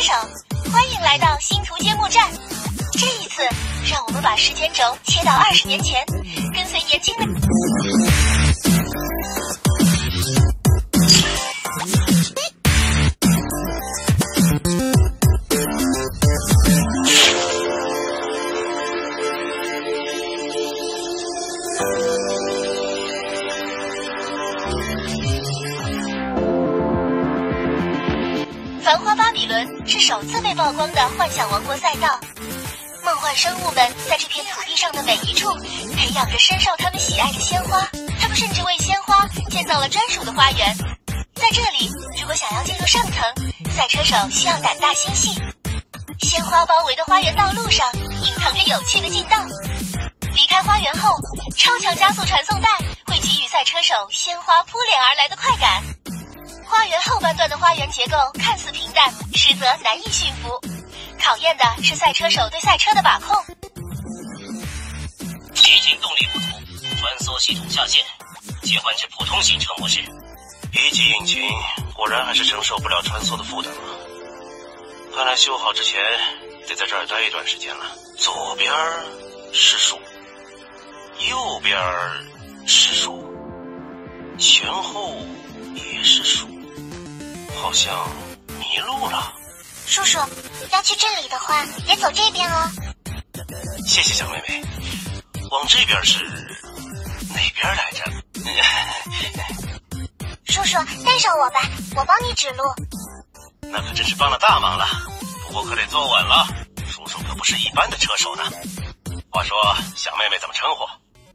手，欢迎来到星途揭幕战。这一次，让我们把时间轴切到20年前，跟随年轻的。繁花巴比伦是首次被曝光的幻想王国赛道，梦幻生物们在这片土地上的每一处培养着深受他们喜爱的鲜花，他们甚至为鲜花建造了专属的花园。在这里，如果想要进入上层，赛车手需要胆大心细。鲜花包围的花园道路上隐藏着有趣的近道，离开花园后，超强加速传送带会给予赛车手鲜花扑脸而来的快感。花园后半段的花园结构看似平淡，实则难以驯服，考验的是赛车手对赛车的把控。 引擎动力不足，穿梭系统下线，切换至普通行车模式。一级引擎果然还是承受不了穿梭的负担了，看来修好之前得在这儿待一段时间了。左边是树，右边是树，前后也是树，好像迷路了。 叔叔，要去这里的话，得走这边哦。 谢谢小妹妹。往这边是哪边来着？ 叔叔，带上我吧，我帮你指路。 那可真是帮了大忙了，不过可得坐稳了，叔叔可不是一般的车手呢。话说，小妹妹怎么称呼？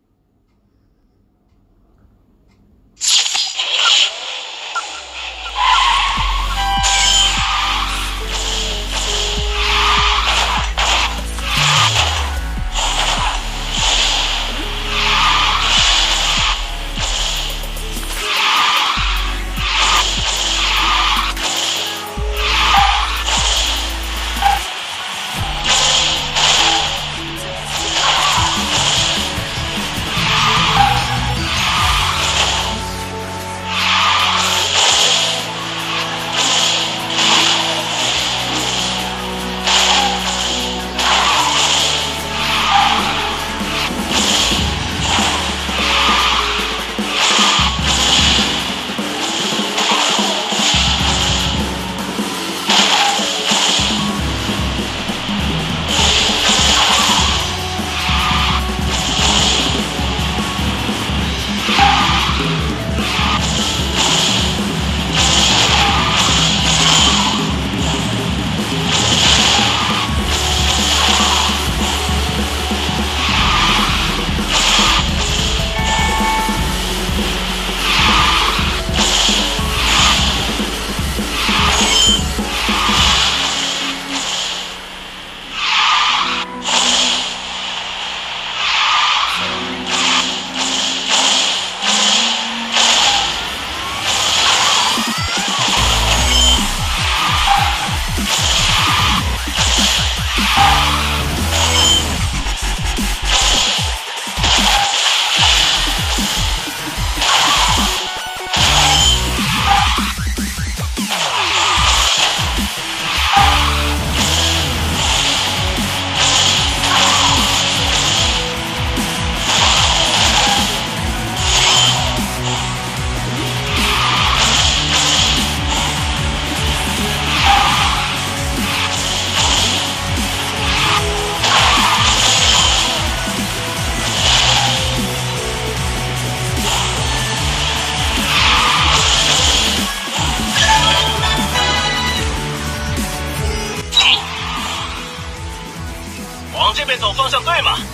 这边走方向对吗？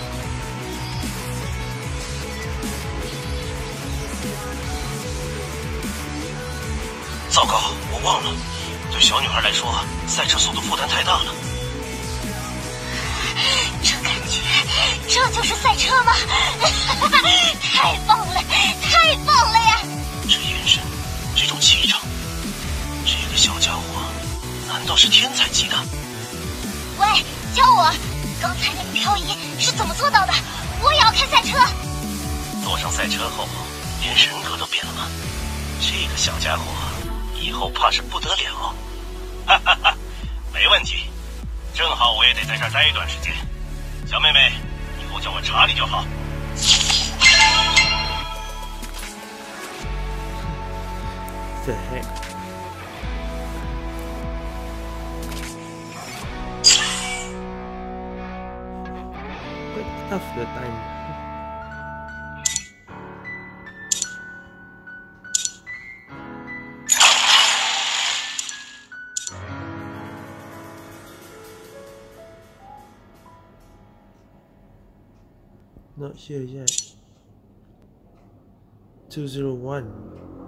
糟糕，我忘了，对小女孩来说，赛车速度负担太大了。 这感觉，这就是赛车吗？太棒了，太棒了呀！ 这眼神，这种气场，这个小家伙，难道是天才级的？ 喂，教我！刚才那个漂移是怎么做到的？我也要开赛车。 坐上赛车后，连人格都变了吗？这个小家伙以后怕是不得了。哈哈哈， 问题。正好我也得在这儿待一段时间。小妹妹，以后叫我查理就好。 The heck? Quite tough the time. Not here yet. 201.